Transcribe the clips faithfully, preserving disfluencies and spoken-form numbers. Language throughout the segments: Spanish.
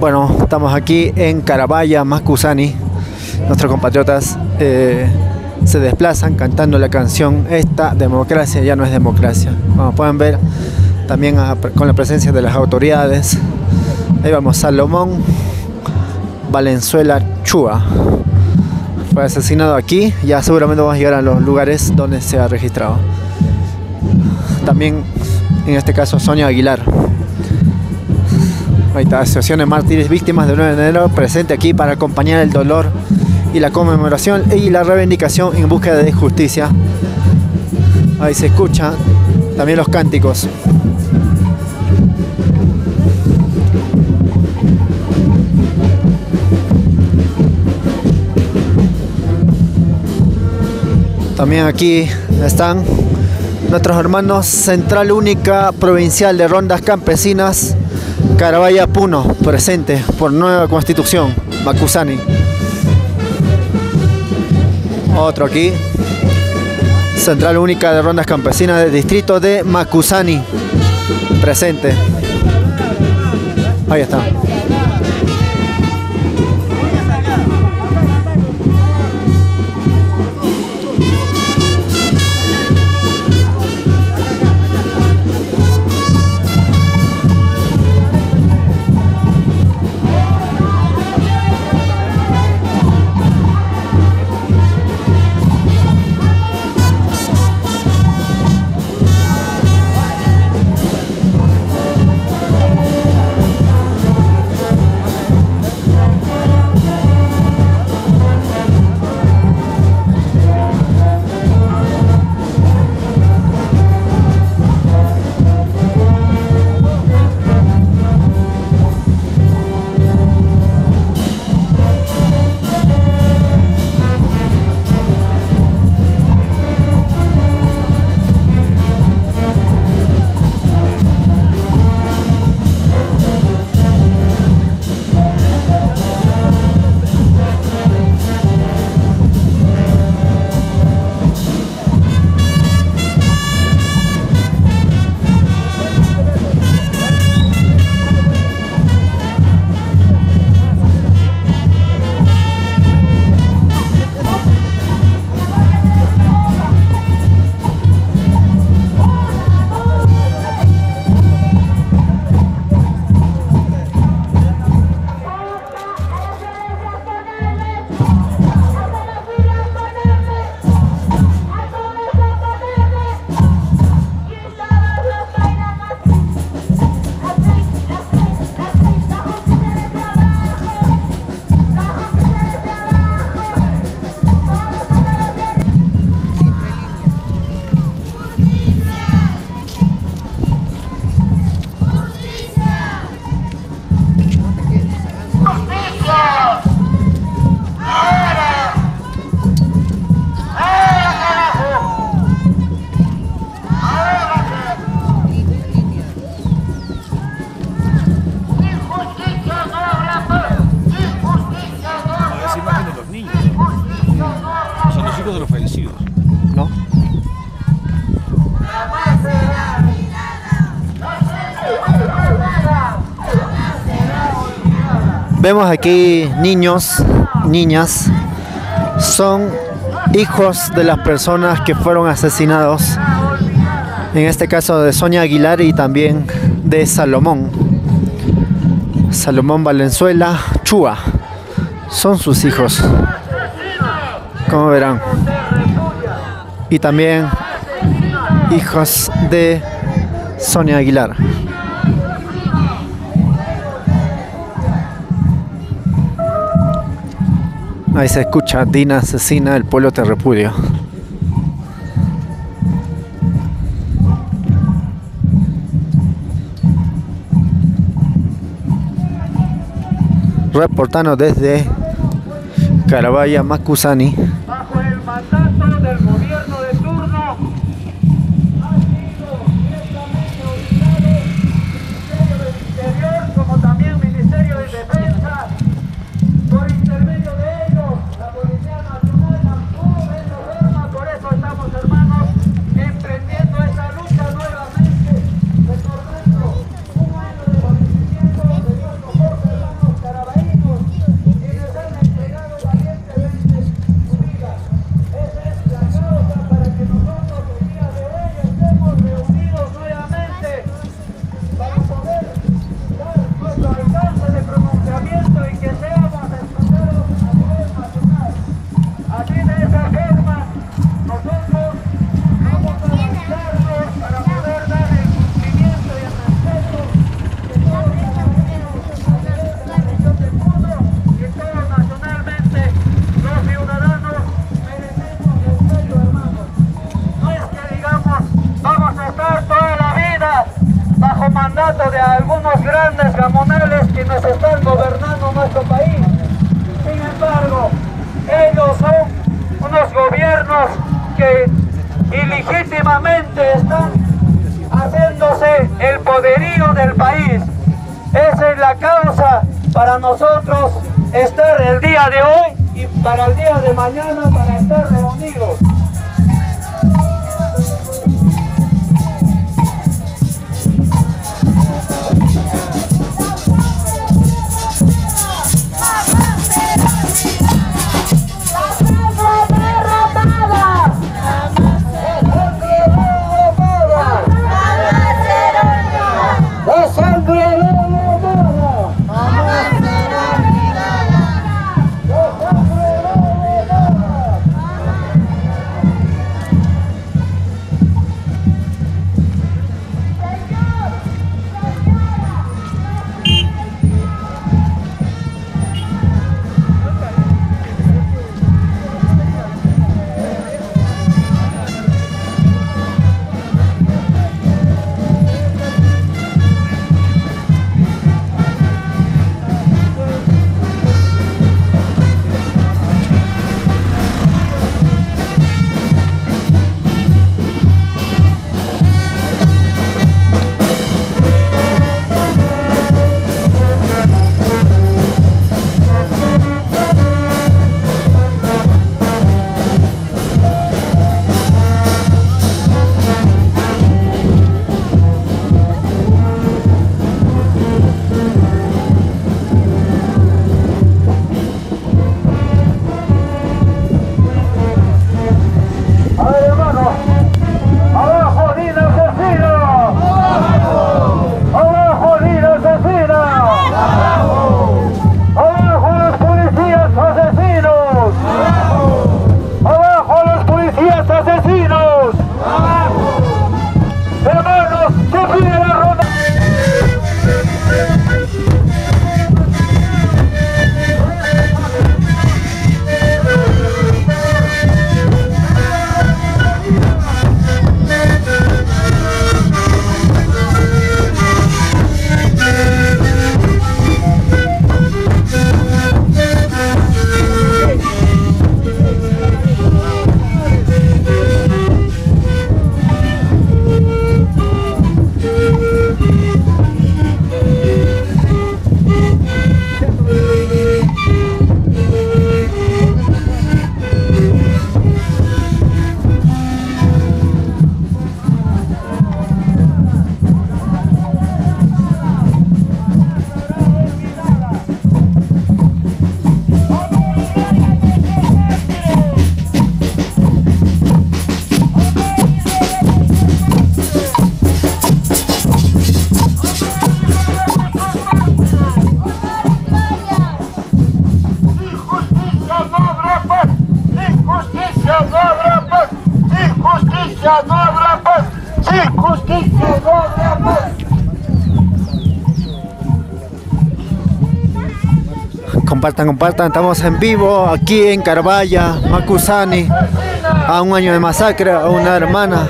Bueno, estamos aquí en Carabaya, Macusani. Nuestros compatriotas eh, se desplazan cantando la canción Esta democracia ya no es democracia. Como pueden ver, también a, con la presencia de las autoridades. Ahí vamos, Salomón Valenzuela Chua fue asesinado aquí. Ya seguramente vamos a llegar a los lugares donde se ha registrado. También, en este caso, Sonia Aguilar. Ahí está, Asociación de Mártires Víctimas del nueve de enero, presente aquí para acompañar el dolor y la conmemoración y la reivindicación en búsqueda de justicia. Ahí se escuchan también los cánticos. También aquí están nuestros hermanos Central Única Provincial de Rondas Campesinas, Carabaya Puno, presente por Nueva Constitución, Macusani. Otro aquí, Central Única de Rondas Campesinas del distrito de Macusani, presente. Ahí está. Vemos aquí niños, niñas, son hijos de las personas que fueron asesinados, en este caso de Sonia Aguilar y también de Salomón, Salomón Valenzuela Chua, son sus hijos, como verán, y también hijos de Sonia Aguilar. Ahí se escucha: Dina asesina, el pueblo te repudia. Reportando desde Carabaya, Macusani. Bajo el mandato del gobierno de turno, ha sido directamente obligado Ministerio del Interior como también Ministerio de Defensa, por intermedio de ellos, la Policía Nacional actuó de esta forma. Por eso estamos, hermanos, emprendiendo esa lucha nuevamente, recordando un año de fallecimiento de nuestros dos hermanos algunos grandes gamonales que nos están gobernando nuestro país. Sin embargo, ellos son unos gobiernos que ilegítimamente están haciéndose el poderío del país. Esa es la causa para nosotros estar el día de hoy y para el día de mañana para estar reunidos. no habrá paz, sin justicia no habrá paz. Compartan, compartan, estamos en vivo aquí en Carabaya, Macusani, a un año de masacre a una hermana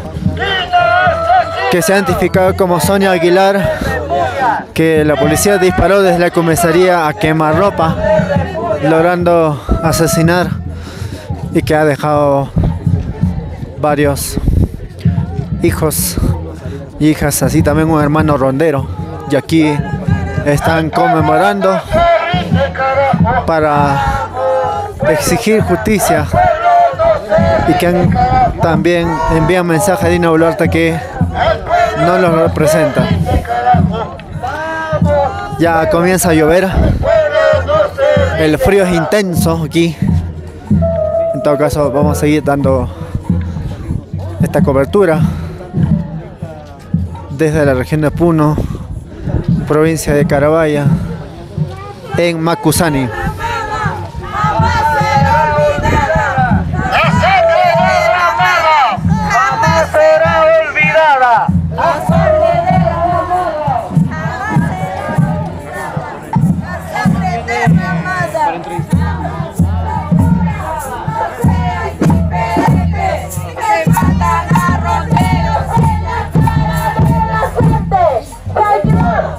que se ha identificado como Sonia Aguilar, que la policía disparó desde la comisaría a quemarropa, logrando asesinar, y que ha dejado varios hijos y hijas, así también un hermano rondero, y aquí están conmemorando para exigir justicia, y que han, también envían mensaje a Dina Boluarte que no los representa. Ya comienza a llover, el frío es intenso aquí. En todo caso vamos a seguir dando esta cobertura desde la región de Puno, provincia de Carabaya, en Macusani. Jamás será olvidada. Señor,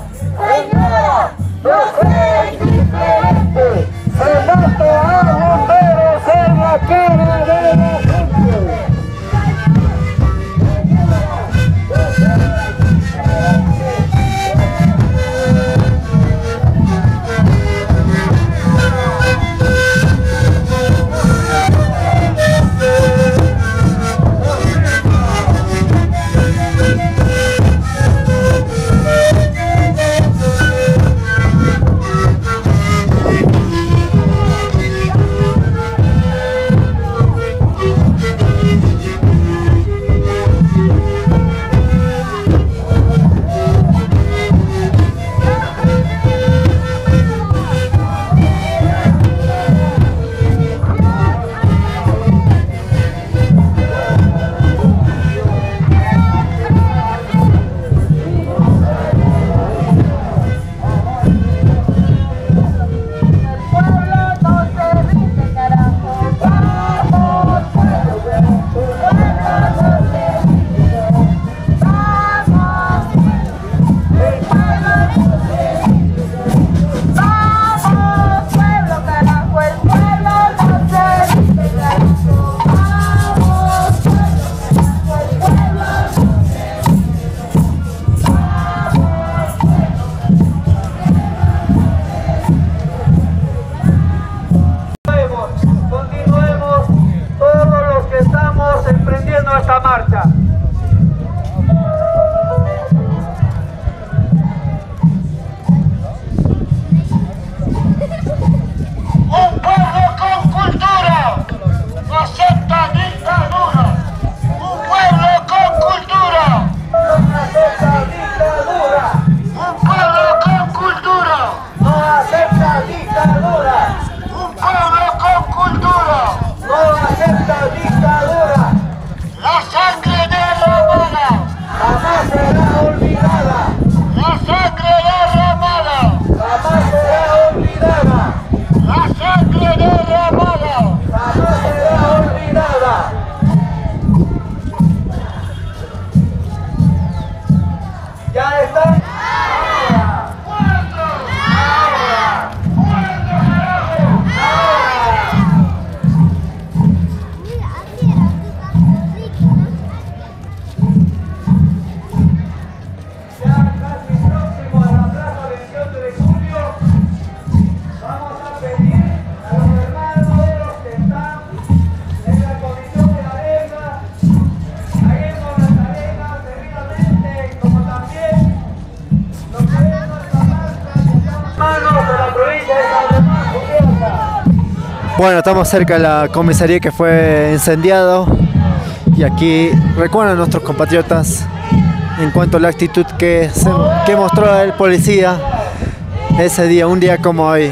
Bueno, estamos cerca de la comisaría que fue incendiado y aquí recuerdan nuestros compatriotas en cuanto a la actitud que, se, que mostró el policía ese día, un día como hoy.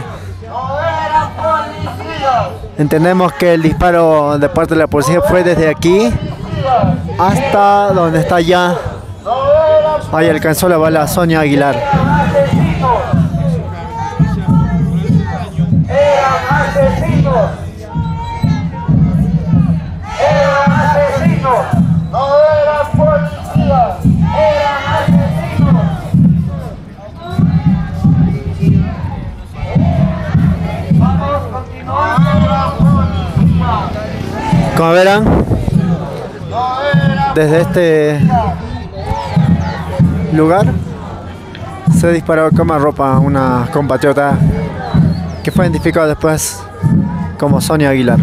Entendemos que el disparo de parte de la policía fue desde aquí hasta donde está allá. Ahí alcanzó la bala Sonia Aguilar. Eran asesinos. Eran asesinos. No eran policías. Eran asesinos. Vamos, continuamos. Como verán, desde este lugar se disparó como ropa una compatriota que fue identificada después como Sonia Aguilar.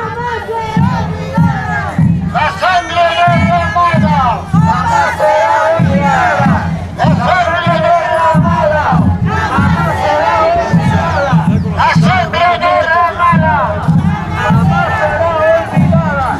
La sangre derramada jamás será olvidada. La sangre derramada jamás será olvidada. La sangre derramada jamás será olvidada.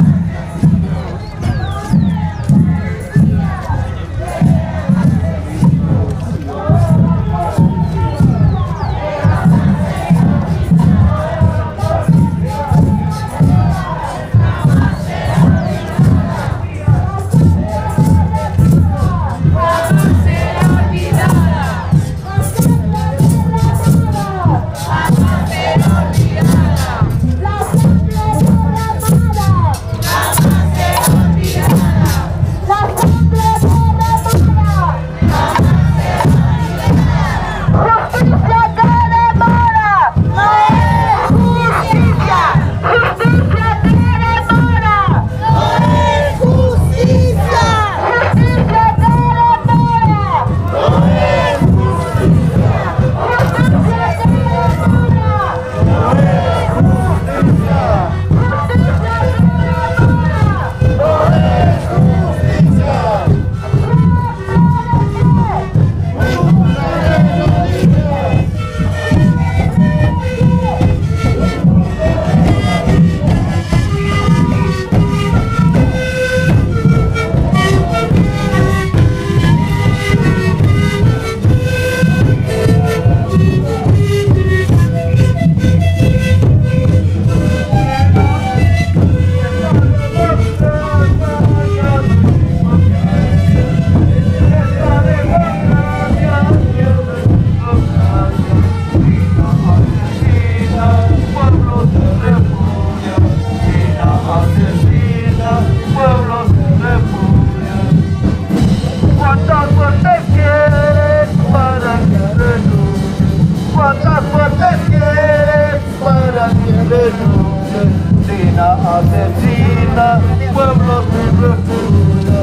Asesina, pueblos sin refugio.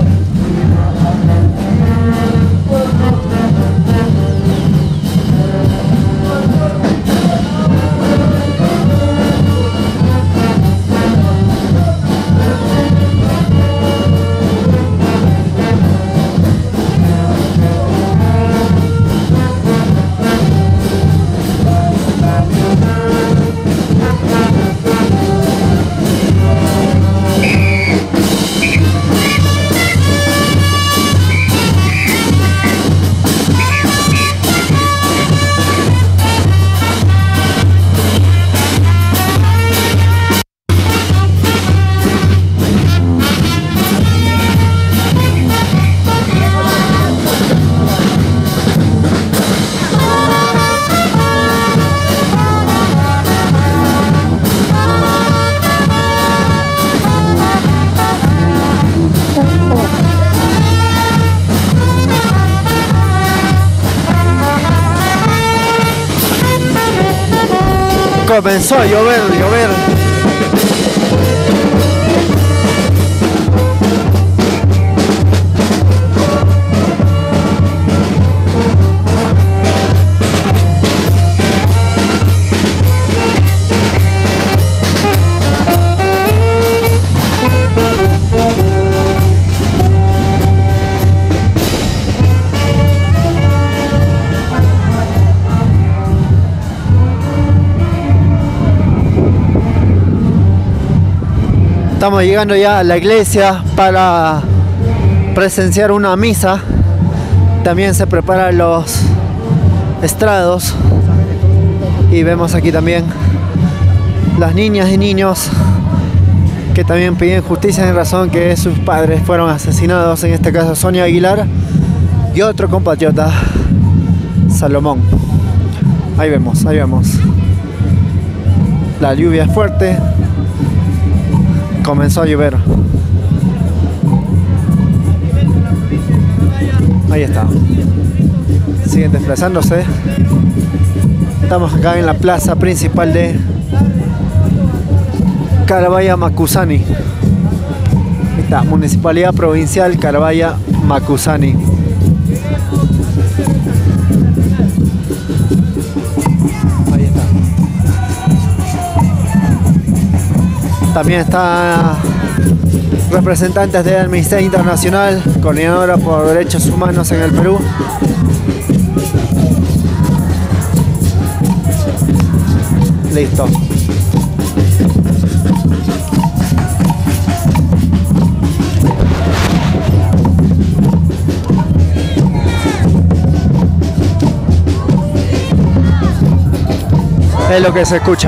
Comenzó a llover, llover. Estamos llegando ya a la iglesia para presenciar una misa. También se preparan los estrados y vemos aquí también las niñas y niños que también piden justicia en razón que sus padres fueron asesinados, en este caso Sonia Aguilar y otro compatriota, Salomón. Ahí vemos, ahí vemos. La lluvia es fuerte. Comenzó a llover. Ahí está. Siguen desplazándose. Estamos acá en la plaza principal de Carabaya Macusani. Ahí está, Municipalidad Provincial Carabaya Macusani. Ahí está. También está representantes de Amnistía Internacional, coordinadora por derechos humanos en el Perú. Listo. Es lo que se escucha.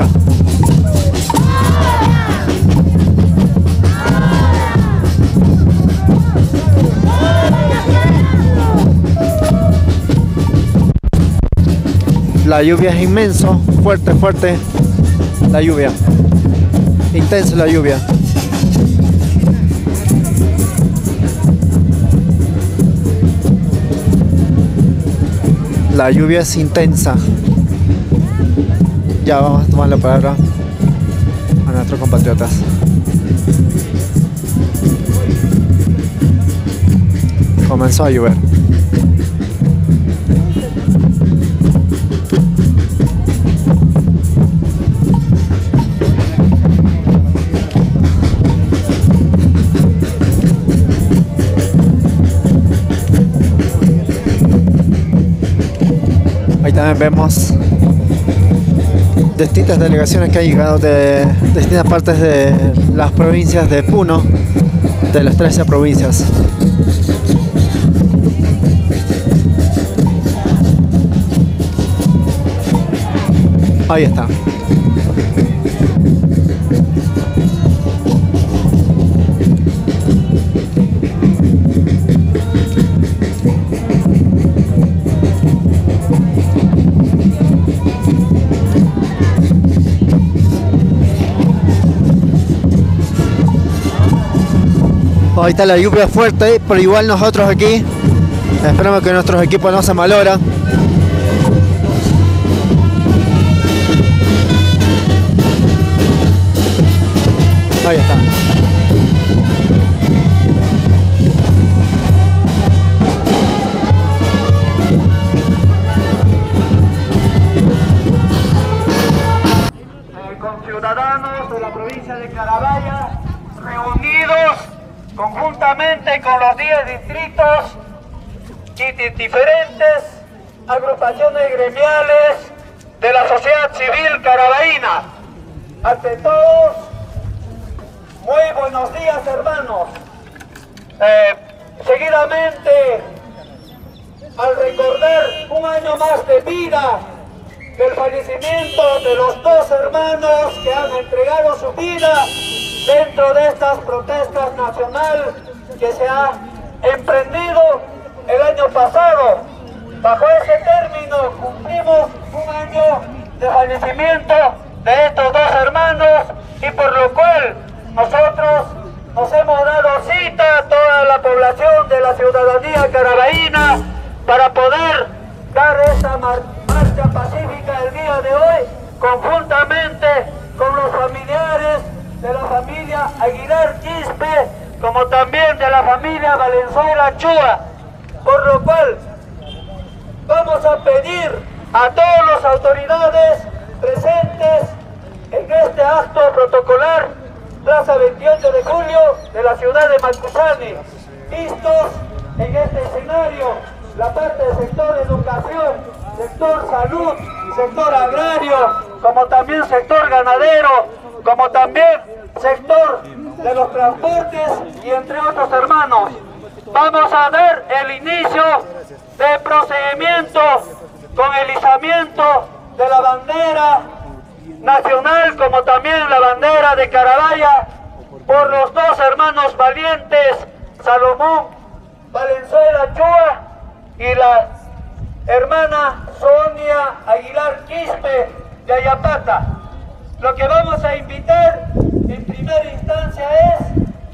La lluvia es inmenso, fuerte, fuerte. La lluvia. Intensa la lluvia. La lluvia es intensa. Ya vamos a tomar la palabra a nuestros compatriotas. Comenzó a llover. Ahí también vemos distintas delegaciones que han llegado de, de distintas partes de las provincias de Puno, de las trece provincias. Ahí está. Ahí está la lluvia fuerte, pero igual nosotros aquí esperamos que nuestros equipos no se malogran. Ahí está. Eh, con ciudadanos de la provincia de Carabaya reunidos conjuntamente con los diez distritos y di- diferentes agrupaciones gremiales de la sociedad civil carabaína. Ante todos, muy buenos días, hermanos. Eh, seguidamente, al recordar un año más de vida del fallecimiento de los dos hermanos que han entregado su vida dentro de estas protestas nacionales que se ha emprendido el año pasado. Bajo ese término cumplimos un año de fallecimiento de estos dos hermanos y por lo cual nosotros nos hemos dado cita a toda la población de la ciudadanía carabaína para poder dar esta mar marcha pacífica el día de hoy conjuntamente con los familiares de la familia Aguilar Quispe, como también de la familia Valenzuela Chua, por lo cual vamos a pedir a todas las autoridades presentes en este acto protocolar, Plaza veintiocho de julio de la ciudad de Macusani, vistos en este escenario, la parte del sector educación, sector salud, sector agrario, como también sector ganadero, como también sector de los transportes y entre otros hermanos. Vamos a dar el inicio del procedimiento con el izamiento de la bandera nacional como también la bandera de Carabaya por los dos hermanos valientes, Salomón Valenzuela Chua y la hermana Sonia Aguilar Quispe de Ayapata. Lo que vamos a invitar en primera instancia es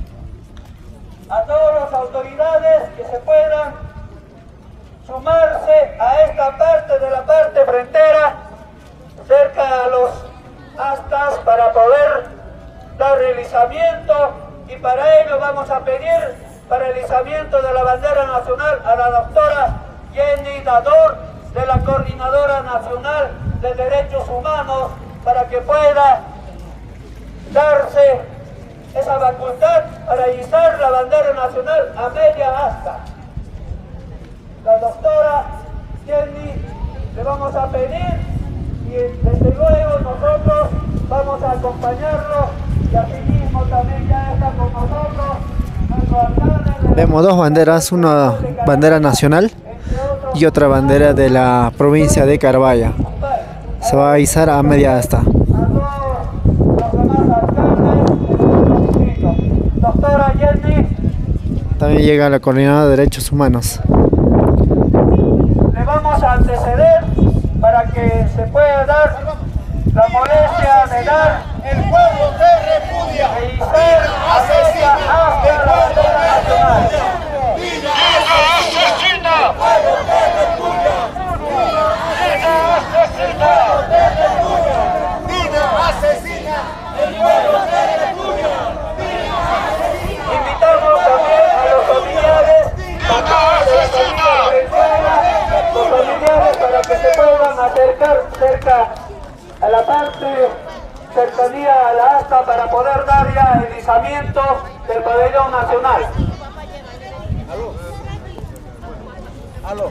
a todas las autoridades que se puedan sumarse a esta parte de la parte frontera, cerca a los astas, para poder dar el izamiento, y para ello vamos a pedir para el izamiento de la bandera nacional a la doctora Jenny Dador, de la Coordinadora Nacional de Derechos Humanos, para que pueda darse esa facultad para izar la bandera nacional a media asta. La doctora Jenny le vamos a pedir, y desde luego nosotros vamos a acompañarlo, y asimismo también ya está con nosotros nuestro alcalde. Vemos dos banderas, una bandera nacional y otra bandera de la provincia de Carabaya. Se va a izar a media asta. A todos los demás alcaldes de nuestro distrito. Doctora Jenny, También llega la Coordinadora de Derechos Humanos. le vamos a anteceder para que se pueda dar la molestia de dar El pueblo te repudia. e izar a media asta la bandera nacional. Invitamos también a los familiares, papás de la familia Valenzuela, los familiares, para que se puedan acercar cerca a la parte cercanía a la asta para poder dar ya el izamiento del pabellón nacional. Aló.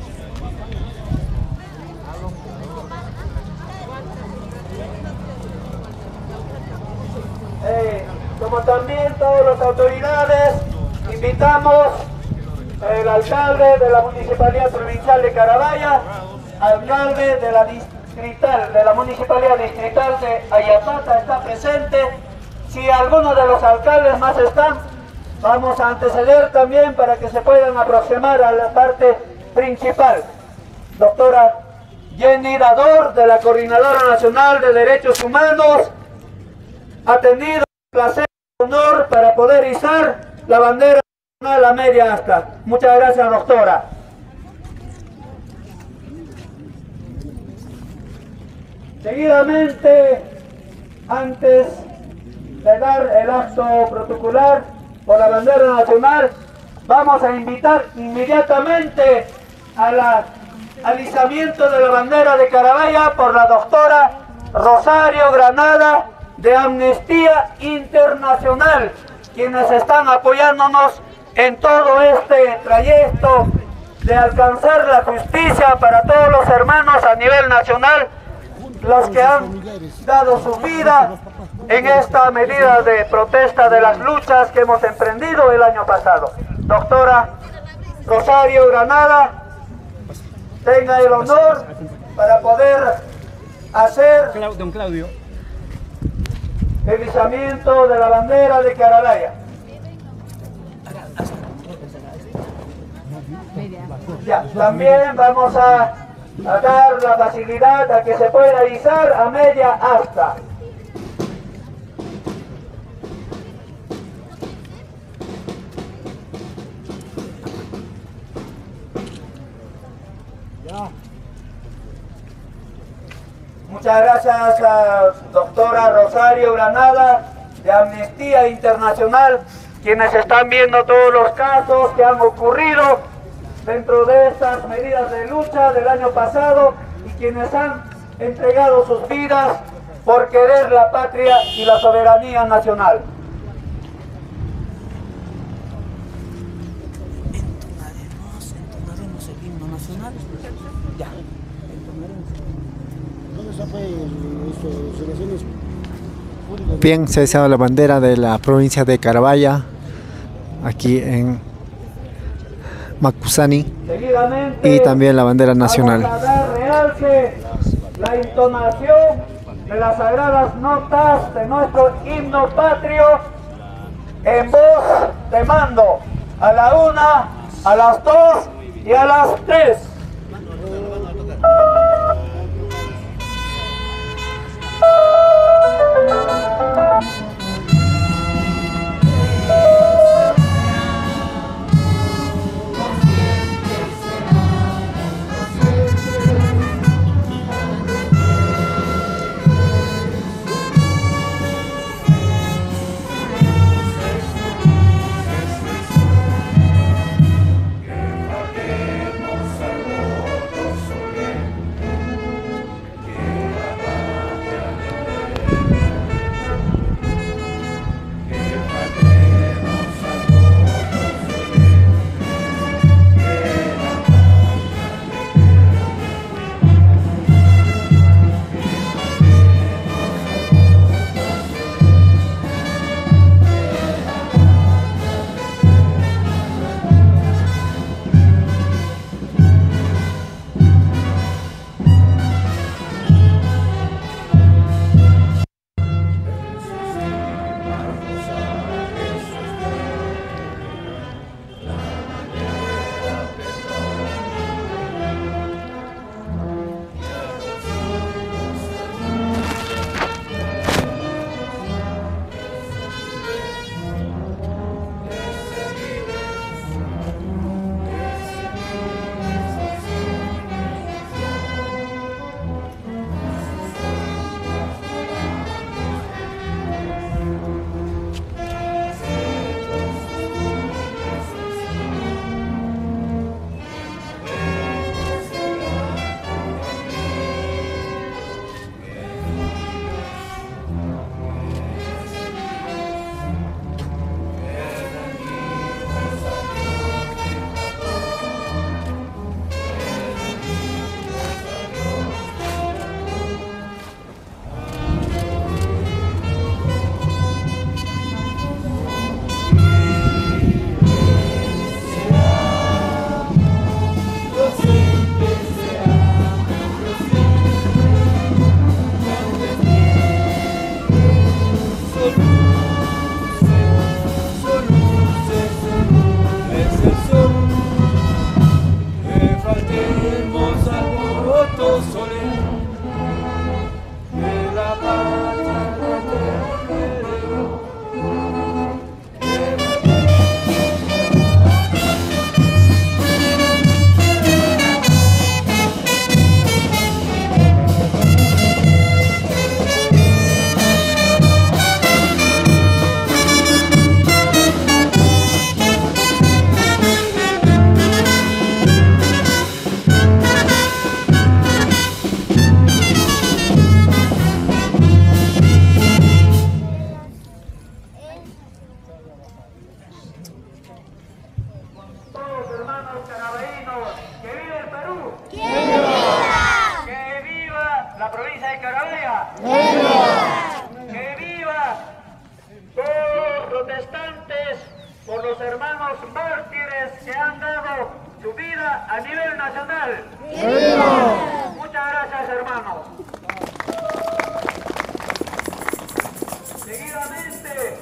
Eh, como también todas las autoridades, invitamos al alcalde de la Municipalidad Provincial de Carabaya, alcalde de la distrital, de la Municipalidad Distrital de Ayapata está presente. Si alguno de los alcaldes más están, vamos a anteceder también para que se puedan aproximar a la parte principal. Doctora Jenny Dador, de la Coordinadora Nacional de Derechos Humanos, ha tenido el placer y honor para poder izar la bandera nacional a media asta. Muchas gracias, doctora. Seguidamente, antes de dar el acto protocolar por la bandera nacional, vamos a invitar inmediatamente a la, al izamiento de la bandera de Carabaya por la doctora Rosario Granada, de Amnistía Internacional, quienes están apoyándonos en todo este trayecto de alcanzar la justicia para todos los hermanos a nivel nacional, los que han dado su vida en esta medida de protesta de las luchas que hemos emprendido el año pasado. Doctora Rosario Granada, tenga el honor para poder hacer Don Claudio. el izamiento de la bandera de Carabaya. Ya, también vamos a, a dar la facilidad a que se pueda izar a media asta. Muchas gracias a doctora Rosario Granada, de Amnistía Internacional, quienes están viendo todos los casos que han ocurrido dentro de estas medidas de lucha del año pasado y quienes han entregado sus vidas por querer la patria y la soberanía nacional. Entonaremos, entonaremos el himno nacional. Ya. ¿Dónde está pues, esto, relaciones Bien, se ha izado la bandera de la provincia de Carabaya, aquí en Macusani, Seguidamente, y también la bandera nacional. vamos a dar realce la entonación de las sagradas notas de nuestro himno patrio en voz de mando, a la una, a las dos y a las tres. ¡Que viva todos los protestantes por los hermanos mártires que han dado su vida a nivel nacional! ¡Viva! Muchas gracias, hermanos. Seguidamente,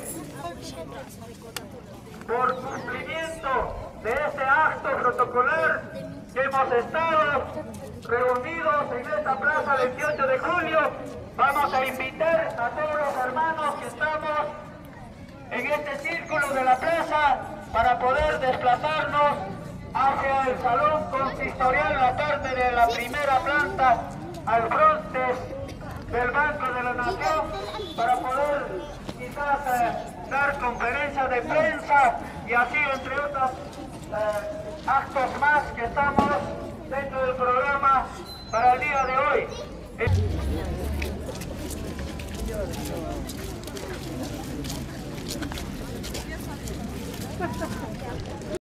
por cumplimiento de este acto protocolar que hemos estado reunidos en esta plaza veintiocho de julio, vamos a invitar a todos los hermanos que estamos en este círculo de la plaza para poder desplazarnos hacia el salón consistorial, la parte de la primera planta, al frente del Banco de la Nación, para poder quizás eh, dar conferencias de prensa y así entre otros eh, actos más que estamos dentro del programa para el día de hoy. Eh...